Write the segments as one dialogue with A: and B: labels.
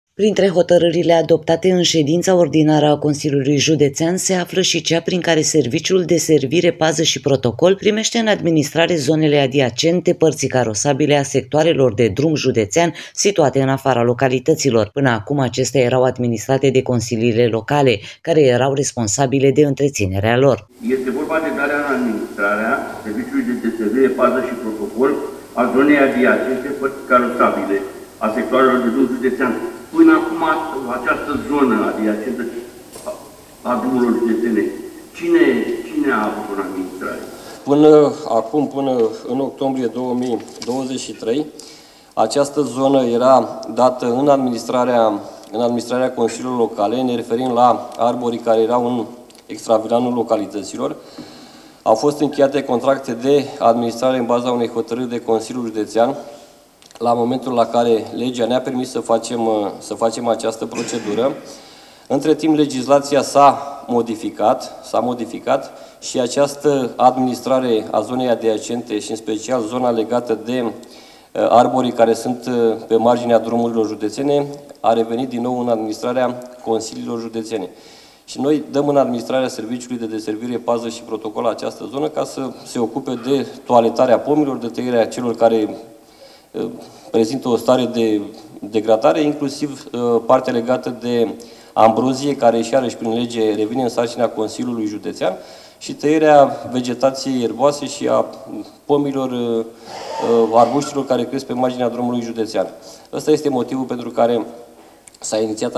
A: Printre hotărârile adoptate în ședința ordinară a Consiliului Județean se află și cea prin care Serviciul de Servire, Pază și Protocol primește în administrare zonele adiacente părții carosabile a sectoarelor de drum județean situate în afara localităților. Până acum acestea erau administrate de consiliile locale, care erau responsabile de întreținerea lor.
B: Este vorba de darea în administrarea Serviciului de Servire, Pază și Protocol a zonei adiacente părții carosabile a sectoarelor de drum județean. Până acum, această zonă adiacentă a drumurilor județene, cine a avut în administrare?
C: Până în octombrie 2023, această zonă era dată în administrarea consiliilor locale, ne referim la arborii care erau în extravilanul localităților. Au fost încheiate contracte de administrare în baza unei hotărâri de Consiliul Județean, la momentul la care legea ne-a permis să facem această procedură. Între timp, legislația s-a modificat și această administrare a zonei adiacente și în special zona legată de arborii care sunt pe marginea drumurilor județene a revenit din nou în administrarea consiliilor județene. Și noi dăm în administrarea Serviciului de Deservire, Pază și Protocol această zonă ca să se ocupe de toaletarea pomilor, de tăierea celor care prezintă o stare de degradare, inclusiv partea legată de ambrozie, care și iarăși prin lege revine în sarcina Consiliului Județean, și tăierea vegetației erboase și a pomilor, arbuștilor care cresc pe marginea drumului județean. Ăsta este motivul pentru care s-a inițiat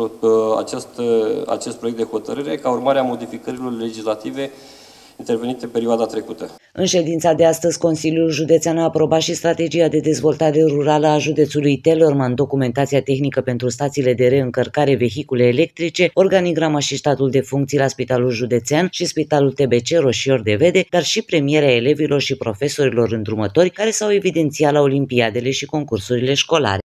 C: acest proiect de hotărâre ca urmare a modificărilor legislative intervenite în perioada trecută.
A: În ședința de astăzi, Consiliul Județean a aprobat și strategia de dezvoltare rurală a județului Teleorman, documentația tehnică pentru stațiile de reîncărcare vehicule electrice, organigrama și statul de funcții la Spitalul Județean și Spitalul TBC Roșior de Vede, dar și premierea elevilor și profesorilor îndrumători care s-au evidențiat la olimpiadele și concursurile școlare.